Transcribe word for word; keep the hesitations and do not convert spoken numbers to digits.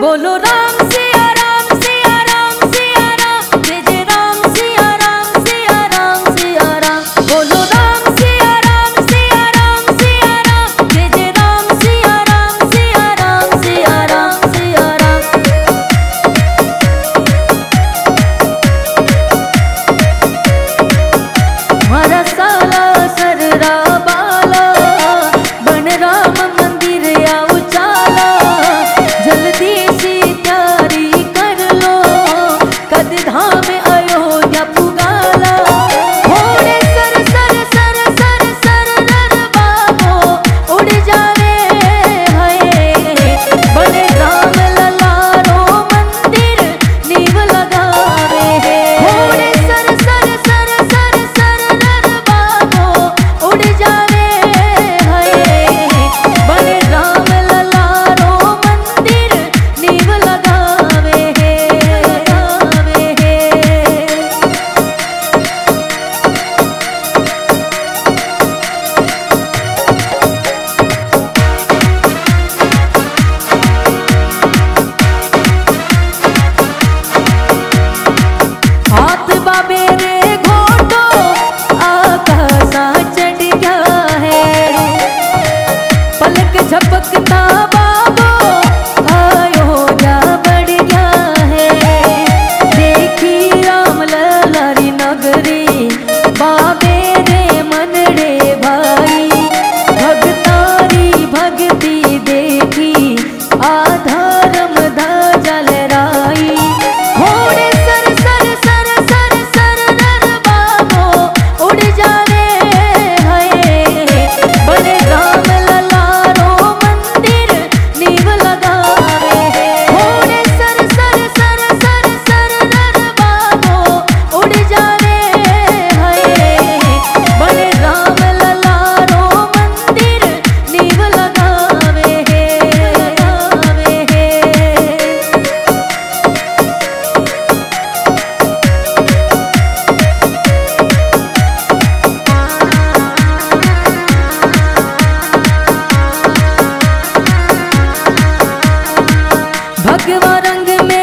बोलो राम सिया राम सिया राम सिया राम, जय जय राम सिया राम सिया राम सिया राम। बोलो राम सिया राम सिया राम सिया राम, जय जय राम सिया राम सिया राम सिया राम सिया राम। मारा साला सररा बाला, बन राम मंदिर या उचाला, जल्दी सी तैयारी कर लो, कद धाम अयोध्या पुगाला। घोड़े सर सर सर सर सर नर बाबो उड़ जावे है, बने राम ललारो मंदिर नींव लगावे है। घोड़े सर सर सर सर सर नर बाबो उड़ जावे है, बने राम ललारो मंदिर नींव लगावे है, लगावे है। हाथ बाबे रे घोटो आकाशा चढ़ गया है, पलक झपकता बाबो अयोध्या बढ़ गया है। देखी राम ललारी नगरी, बाबे रे मन रे भाई, भगतारी भक्ति देखी आधर्म ध्वजा लहराई। घोड़े सर सर सर सर सर नर बाबो उड़ जावे है, बने राम ललारो मंदिर नींव लगावे है। घोड़े सर सर सर सर सर नर बाबो उड़ जावे है, बने राम ललारो मंदिर नींव लगावे है, लगावे है। भगवा रंग में